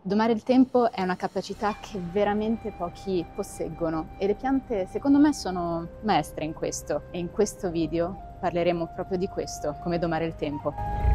Domare il tempo è una capacità che veramente pochi posseggono e le piante secondo me sono maestre in questo e in questo video parleremo proprio di questo, come domare il tempo.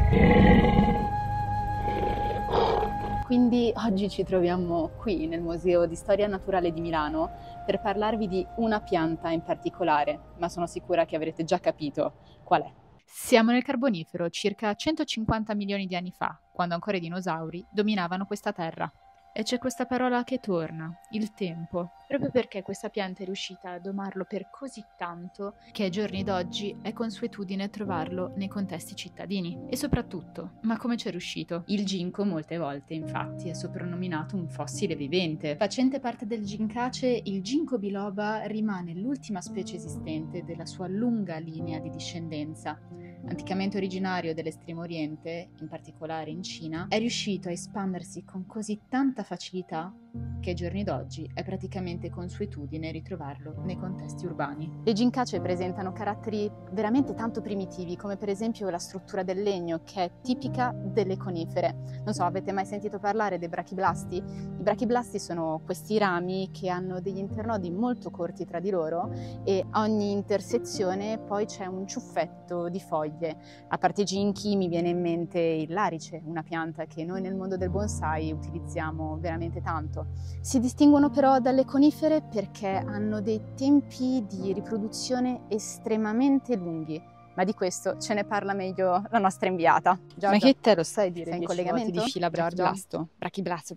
Quindi oggi ci troviamo qui nel Museo di Storia Naturale di Milano per parlarvi di una pianta in particolare, ma sono sicura che avrete già capito qual è. Siamo nel Carbonifero, circa 150 milioni di anni fa, quando ancora i dinosauri dominavano questa terra. E c'è questa parola che torna, il tempo, proprio perché questa pianta è riuscita a domarlo per così tanto che ai giorni d'oggi è consuetudine trovarlo nei contesti cittadini. E soprattutto, ma come c'è riuscito? Il ginkgo molte volte, infatti, è soprannominato un fossile vivente. Facente parte del Ginkgace, il Ginkgo biloba rimane l'ultima specie esistente della sua lunga linea di discendenza. Anticamente originario dell'Estremo Oriente, in particolare in Cina, è riuscito a espandersi con così tanta facilità che ai giorni d'oggi è praticamente consuetudine ritrovarlo nei contesti urbani. Le ginkacee presentano caratteri veramente tanto primitivi, come per esempio la struttura del legno, che è tipica delle conifere. Non so, avete mai sentito parlare dei brachiblasti? I brachiblasti sono questi rami che hanno degli internodi molto corti tra di loro e a ogni intersezione poi c'è un ciuffetto di foglie. A parte ginkgi mi viene in mente il larice, una pianta che noi nel mondo del bonsai utilizziamo veramente tanto. Si distinguono però dalle conifere perché hanno dei tempi di riproduzione estremamente lunghi, ma di questo ce ne parla meglio la nostra inviata. Giorgia, ma che te lo sai dire sei in 10 volte collegamento? di fila Giorgia? brachiblasto.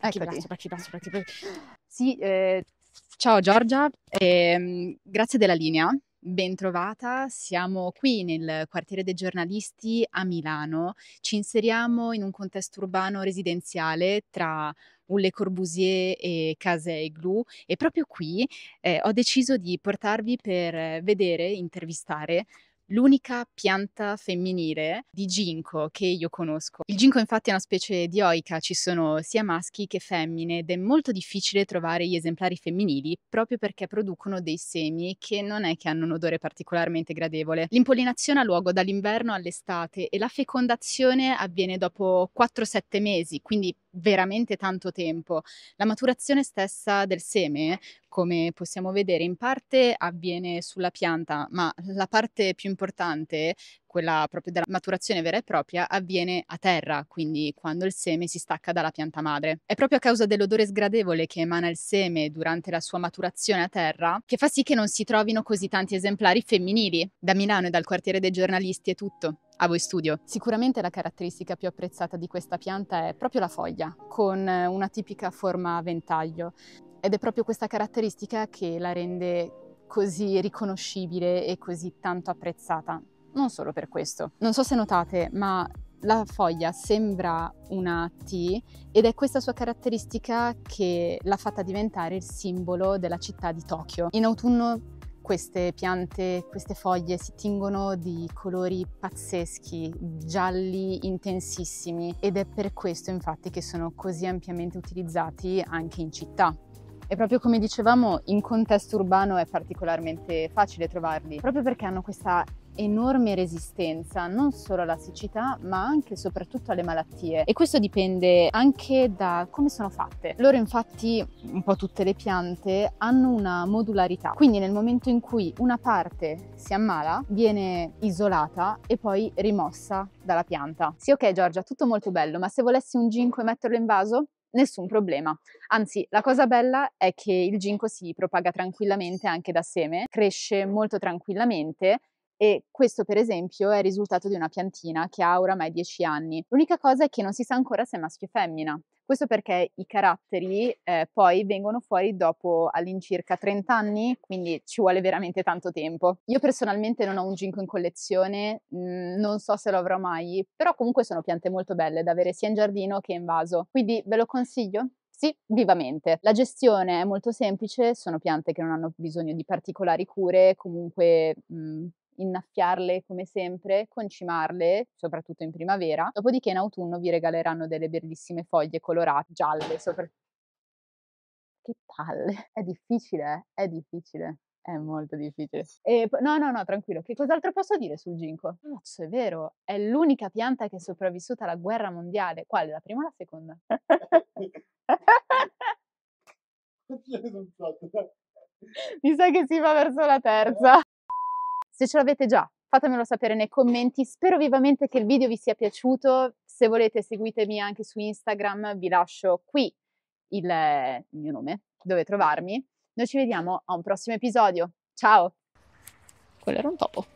Sì, Ciao Giorgia, grazie della linea, ben trovata. Siamo qui nel quartiere dei giornalisti a Milano. Ci inseriamo in un contesto urbano residenziale tra un Le Corbusier e case igloo e proprio qui ho deciso di portarvi per vedere, intervistare l'unica pianta femminile di ginkgo che io conosco. Il ginkgo infatti è una specie dioica, ci sono sia maschi che femmine ed è molto difficile trovare gli esemplari femminili proprio perché producono dei semi che non è che hanno un odore particolarmente gradevole. L'impollinazione ha luogo dall'inverno all'estate e la fecondazione avviene dopo 4-7 mesi, quindi veramente tanto tempo. La maturazione stessa del seme, come possiamo vedere, in parte avviene sulla pianta, ma la parte più importante, quella proprio della maturazione vera e propria, avviene a terra, quindi quando il seme si stacca dalla pianta madre. È proprio a causa dell'odore sgradevole che emana il seme durante la sua maturazione a terra che fa sì che non si trovino così tanti esemplari femminili. Da Milano e dal quartiere dei giornalisti è tutto. A voi studio. Sicuramente la caratteristica più apprezzata di questa pianta è proprio la foglia, con una tipica forma a ventaglio. Ed è proprio questa caratteristica che la rende così riconoscibile e così tanto apprezzata. Non solo per questo. Non so se notate, ma la foglia sembra una T ed è questa sua caratteristica che l'ha fatta diventare il simbolo della città di Tokyo. In autunno queste piante, queste foglie si tingono di colori pazzeschi, gialli intensissimi ed è per questo infatti che sono così ampiamente utilizzati anche in città. E proprio come dicevamo, in contesto urbano è particolarmente facile trovarli, proprio perché hanno questa enorme resistenza non solo alla siccità ma anche e soprattutto alle malattie, e questo dipende anche da come sono fatte. Loro infatti, un po' tutte le piante, hanno una modularità, quindi nel momento in cui una parte si ammala viene isolata e poi rimossa dalla pianta. Sì, ok Giorgia, tutto molto bello, ma se volessi un ginkgo e metterlo in vaso? Nessun problema. Anzi, la cosa bella è che il ginkgo si propaga tranquillamente anche da seme, cresce molto tranquillamente e questo per esempio è il risultato di una piantina che ha oramai 10 anni. L'unica cosa è che non si sa ancora se è maschio o femmina. Questo perché i caratteri poi vengono fuori dopo all'incirca 30 anni, quindi ci vuole veramente tanto tempo. Io personalmente non ho un ginkgo in collezione, non so se lo avrò mai, però comunque sono piante molto belle da avere sia in giardino che in vaso, quindi ve lo consiglio? Sì, vivamente. La gestione è molto semplice, sono piante che non hanno bisogno di particolari cure, comunque innaffiarle come sempre, concimarle, soprattutto in primavera, dopodiché in autunno vi regaleranno delle bellissime foglie colorate, gialle, che palle, è difficile, è difficile. È molto difficile. No, tranquillo. Che cos'altro posso dire sul ginkgo? Cazzo, è vero, è l'unica pianta che è sopravvissuta alla guerra mondiale. Quale? La prima o la seconda? Mi sa che si va verso la terza. Se ce l'avete già, fatemelo sapere nei commenti. Spero vivamente che il video vi sia piaciuto. Se volete seguitemi anche su Instagram, vi lascio qui il mio nome, dove trovarmi. Noi ci vediamo a un prossimo episodio. Ciao! Quello era un topo.